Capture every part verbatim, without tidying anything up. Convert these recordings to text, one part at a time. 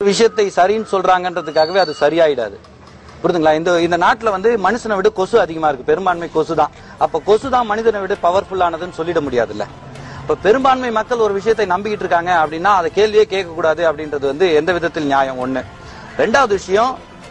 விஷயத்தை சரின்னு சொல்றாங்கன்றதுக்காகவே அது சரியாயிடாது. புரியுதுங்களா? இந்த இந்த நாட்டுல வந்து மனுஷனை விட கொசு அதிகமா இருக்கு. பெரும்பான்மை கொசு தான். அப்ப கொசு தான் மனிதனை விட பவர்ஃபுல்லானதுன்னு சொல்லிட முடியாதுல்ல. இப்ப பெரும்பான்மை மக்கள் ஒரு விஷயத்தை நம்பிக்கிட்டு இருக்காங்க அப்படின்னா அதை கேள்வியே கேட்க கூடாது அப்படின்றது வந்து எந்த விதத்தில் நியாயம்? ஒண்ணு. ரெண்டாவது விஷயம்,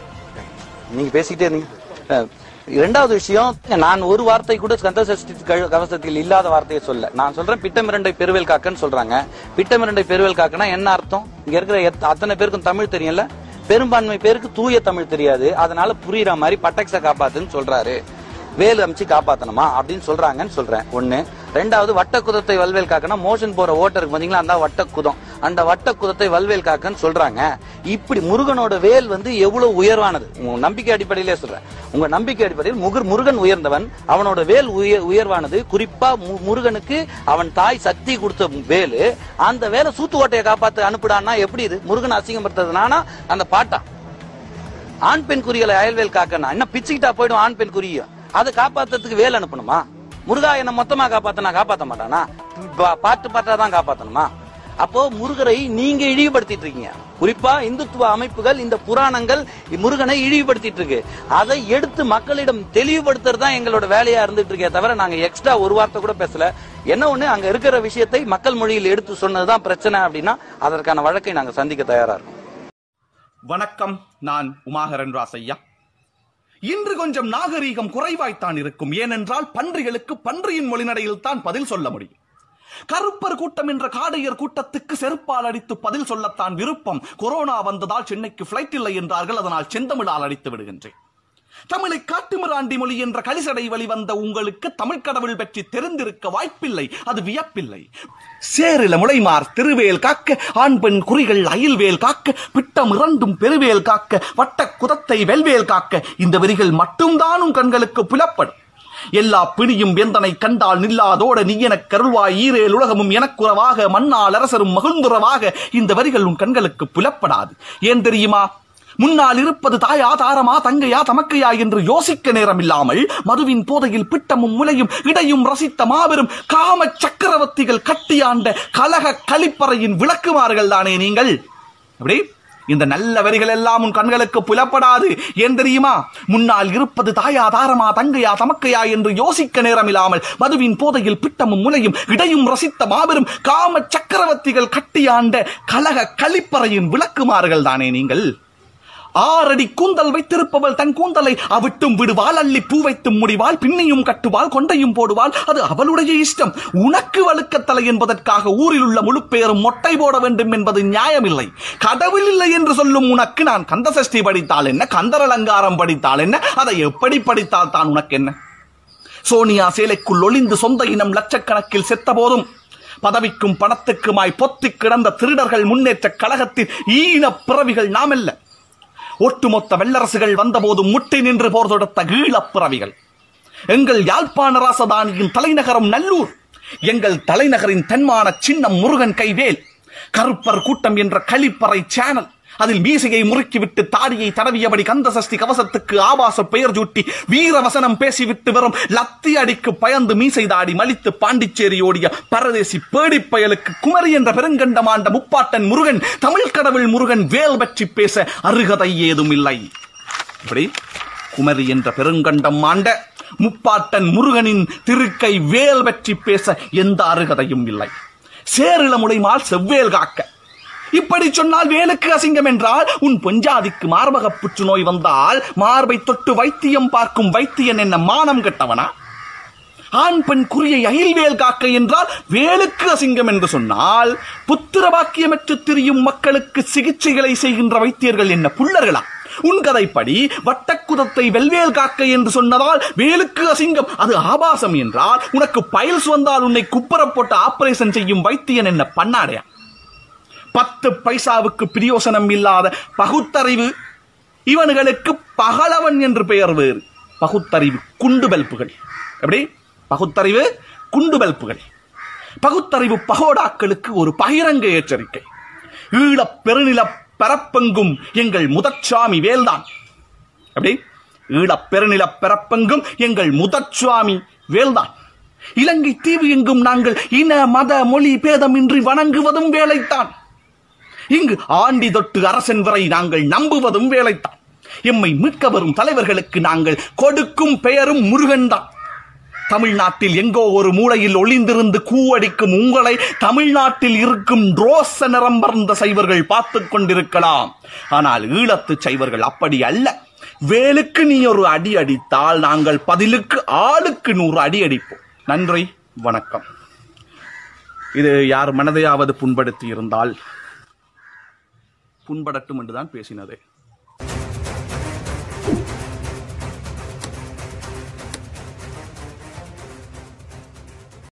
நீங்க பேசிக்கிட்டே இருந்தீங்க. இரண்டாவது விஷயம், நான் ஒரு வார்த்தை கூட கந்தசஷ்டி கவசத்தில் இல்லாத வார்த்தையை சொல்ல. நான் சொல்றேன் பிட்டமிரண்டை பெருவேல் காக்கன்னு சொல்றாங்க. பிட்டமிரண்டை பெருவேல் காக்கனா என்ன அர்த்தம்? இங்க இருக்கிற அத்தனை பேருக்கும் தமிழ் தெரியல. பெரும்பான்மை பேருக்கு தூய தமிழ் தெரியாது. அதனால புரியுற மாதிரி பட்டக்ஸ காப்பாத்துன்னு சொல்றாரு. வேலு அமைச்சு காப்பாத்தணுமா அப்படின்னு சொல்றாங்கன்னு சொல்றேன். ஒண்ணு. ரெண்டாவது, வட்ட குதத்தை வல்வேல் காக்கனா மோஷன் போற ஓட்டருக்கு பாத்தீங்களா, அந்த வட்ட குதம், அந்த வட்ட குதத்தை வல்வேல் காக்கன்னு சொல்றாங்க. இப்படி முருகனோட வேல் வந்து எவ்வளவு உயர்வானது. உங்க நம்பிக்கை அடிப்படையிலே சொல்றேன். உங்க நம்பிக்கை அடிப்படையில் முருகன் முருகன் உயர்ந்தவன், அவனோட வேல் உயர்வானது. குறிப்பா முருகனுக்கு அவன் தாய் சக்தி கொடுத்த வேலு. அந்த வேலை சூத்து ஓட்டையை காப்பாத்து அனுப்பிடான்னா எப்படி? இது முருகன் அசிங்கப்படுத்துறதுனா அந்த பாட்டா? ஆண் பெண் குறிகளை அயல்வேல் காக்கனா என்ன பிச்சுக்கிட்டா போயிடும்? ஆண் பெண் குறியும் அதை காப்பாத்துறதுக்கு வேல் அனுப்பணுமா? முருகா என்ன மொத்தமா காப்பாத்தனா காப்பாத்த மாட்டானா? பாட்டு பாட்டா தான் காப்பாத்தணுமா? அப்போ முருகரை நீங்க இழிவுபடுத்திட்டு இருக்கீங்க. குறிப்பா இந்துத்துவ அமைப்புகள், இந்த புராணங்கள் முருகனை இழிவுபடுத்திட்டு இருக்கு. அதை எடுத்து மக்களிடம் தெளிவுபடுத்துறது தான் எங்களோட வேலையா இருந்துட்டு இருக்கே தவிர நாங்க எக்ஸ்ட்ரா ஒரு வார்த்தை கூட பேசல. என்ன ஒண்ணு, அங்க இருக்கிற விஷயத்தை மக்கள் மொழியில் எடுத்து சொன்னதுதான் பிரச்சனை அப்படின்னா அதற்கான வழக்கை நாங்க சந்திக்க தயாரா இருக்கோம். வணக்கம், நான் உமாகரன் ராசையா. இன்று கொஞ்சம் நாகரீகம் குறைவாய்த்தான் இருக்கும். ஏனென்றால் பன்றிகளுக்கு பன்றியின் மொழிநடையில் தான் பதில் சொல்ல முடியும். கருப்பர் கூட்டம் என்ற காடையர் கூட்டத்துக்கு செருப்பால் அடித்து பதில் சொல்லத்தான் விருப்பம். கொரோனா வந்ததால் சென்னைக்கு பிளைட் இல்லை என்றார்கள். அதனால் செந்தமிழால் அடித்து விடுகின்றேன். தமிழை காட்டுமிராண்டி மொழி என்ற கலிசடை வழிவந்த உங்களுக்கு தமிழ் கடவுள் பற்றி தெரிந்திருக்க வாய்ப்பில்லை. அது வியப்பில்லை. சேரில முளைமார் திருவேல் காக்க, ஆண் பெண் குறிகள் அயில்வேல் காக்க, பிட்டம் இரண்டும் பெருவேல் காக்க, வட்ட குதத்தை வெல்வேல் காக்க, இந்த வரிகள் மட்டும்தான் கண்களுக்கு புலப்படும். எல்லா பிணியும் வேந்தனை கண்டால் நில்லாதோட நீ எனக் கருள்வாய் ஈரேல் உலகமும் எனக்குறவாக, மண்ணால் அரசரும் மகிழ்ந்துறவாக, இந்த வரிகள் உன் கண்களுக்கு புலப்படாது. ஏன் தெரியுமா? முன்னால் இருப்பது தாயா தாரமா தங்கையா தமக்கையா என்று யோசிக்க நேரம் இல்லாமல் மதுவின் போதையில் பிட்டமும் முலையும் இடையும் ரசித்த மாபெரும் காம சக்கரவர்த்திகள் கட்டியாண்ட கழக கலிப்பறையின் விளக்குமார்கள் தானே நீங்கள். அப்படி இந்த நல்ல வரிகள் எல்லாம் உன் கண்களுக்கு புலப்படாது. ஏன் தெரியுமா? முன்னால் இருப்பது தாயா தாரமா தங்கையா தமக்கையா என்று யோசிக்க நேரம் இல்லாமல் மதுவின் போதையில் பிட்டமும் முலையும் இடையும் ரசித்த மாபெரும் காம சக்கரவர்த்திகள் கட்டியாண்ட கழக கலிப்பறையின் விளக்குமார்கள் தானே நீங்கள். ஆறடி கூந்தல் வைத்திருப்பவள் தன் கூந்தலை அவிட்டும் விடுவாள், அள்ளி பூ வைத்தும் முடிவாள், பின்னையும் கட்டுவாள், கொண்டையும் போடுவாள். அது அவளுடைய இஷ்டம். உனக்கு வழுக்கத்தலை என்பதற்காக ஊரில் உள்ள முழு பேரும் மொட்டை போட வேண்டும் என்பது நியாயமில்லை. கடவுள் இல்லை என்று சொல்லும் உனக்கு நான் கந்தசஷ்டி படித்தால் என்ன, கந்தர் அலங்காரம் படித்தால் என்ன, அதை எப்படி படித்தால் தான் உனக்கு என்ன? சோனியா சேலைக்குள் ஒளிந்து சொந்த இனம் லட்சக்கணக்கில் செத்த போதும் பதவிக்கும் பணத்துக்குமாய் பொத்தி கிடந்த திருடர்கள் முன்னேற்ற கழகத்தின் ஈன பிறவிகள் நாமல்ல. ஒட்டுமொத்த வெள்ளரசுகள் வந்தபோது முட்டி நின்று போர் தொடுத்த ஈழப்பிறவிகள். எங்கள் யாழ்ப்பாண ராசதானியின் தலைநகரம் நல்லூர். எங்கள் தலைநகரின் தன்மான சின்னம் முருகன் கைவேல். கருப்பர் கூட்டம் என்ற கலிப்பறை சேனல். அதில் மீசையை முறுக்கிவிட்டு தாடியை தடவியபடி கந்தசஷ்டி கவசத்துக்கு ஆபாச பெயர் சூட்டி வீரவசனம் பேசிவிட்டு வரும் லத்தி அடிக்கு பயந்து மீசை தாடி மலித்து பாண்டிச்சேரி ஓடிய பரதேசி பேடிப்பயலுக்கு குமரி என்ற பெருங்கண்டமாண்ட முப்பாட்டன் முருகன், தமிழ் கடவுள் முருகன் வேல் பற்றி பேச அருகதை ஏதும் இல்லை. இப்படி குமரி என்ற பெருங்கண்டம் ஆண்ட முப்பாட்டன் முருகனின் திருக்கை வேல் பற்றி பேச எந்த அருகதையும் இல்லை. சேரில முளைமால் செவ்வேல் காக்க. இப்படி சொன்னால் வேலுக்கு அசிங்கம் என்றால் உன் பொஞ்சாதிக்கு மார்பக புற்றுநோய் வந்தால் மார்பை தொட்டு வைத்தியம் பார்க்கும் வைத்தியன் என்ன மானம் கெட்டவனா? ஆண் பெண் குறியை அயில்வேல் காக்க என்றால் வேலுக்கு அசிங்கம் என்று சொன்னால் புத்திர பாக்கியமற்று திரியும் மக்களுக்கு சிகிச்சைகளை செய்கின்ற வைத்தியர்கள் என்ன புள்ளர்களா? உன் கதைப்படி வட்டக்குதத்தை வெல்வேல் காக்க என்று சொன்னதால் வேலுக்கு அசிங்கம், அது ஆபாசம் என்றால் உனக்கு பைல்ஸ் வந்தால் உன்னை குப்பர போட்டு ஆபரேஷன் செய்யும் வைத்தியன் என்ன பண்ணாடையா? பத்து பைசாவுக்கு பிரயோசனம் இல்லாத பகுத்தறிவு இவனுங்களுக்கு பகலவன் என்று பெயர் வேறு. பகுத்தறிவு குண்டு பல்புகள். எப்படி? பகுத்தறிவு குண்டு பல்புகள். பகுத்தறிவு பகோடாக்களுக்கு ஒரு பகிரங்க எச்சரிக்கை. ஈழப் பெருநில பரப்பெங்கும் எங்கள் முதற்சாமி வேல்தான். எப்படி? ஈழப் பெருநில பரப்பெங்கும் எங்கள் முதற்சாமி வேல்தான். இலங்கை தீவு எங்கும் நாங்கள் இன மத மொழி பேதமின்றி வணங்குவதும் வேலைத்தான். இங்கு ஆண்டி தொட்டு அரசன் வரை நாங்கள் நம்புவதும் வேலைத்தான். எம்மை மீட்க வரும் தலைவர்களுக்கு நாங்கள் கொடுக்கும் பெயரும் முருகன் தான். தமிழ்நாட்டில் எங்கோ ஒரு மூலையில் ஒளிந்திருந்து கூவடிக்கும் உங்களை தமிழ்நாட்டில் இருக்கும் ரோச நிறம்பர்ந்த சைவர்கள் பார்த்துக் கொண்டிருக்கலாம். ஆனால் ஈழத்து சைவர்கள் அப்படி அல்ல. வேலுக்கு நீ ஒரு அடி அடித்தால் நாங்கள் பதிலுக்கு ஆளுக்கு நூறு அடி அடிப்போம். நன்றி, வணக்கம். இது யார் மனதையாவது புண்படுத்தி இருந்தால் புண்படட்டும் என்றுதான் பேசினது.